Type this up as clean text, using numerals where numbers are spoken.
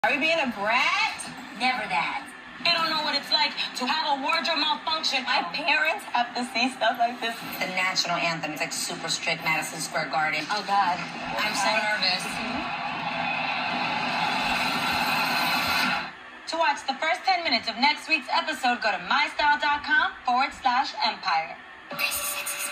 Are we being a brat? Never that. They don't know what it's like to have a wardrobe malfunction. My parents have to see stuff like this. The national anthem is like super strict, Madison Square Garden. Oh, God. I'm so nervous. To watch the first 10 minutes of next week's episode, go to mystyle.com/empire. This is sexy.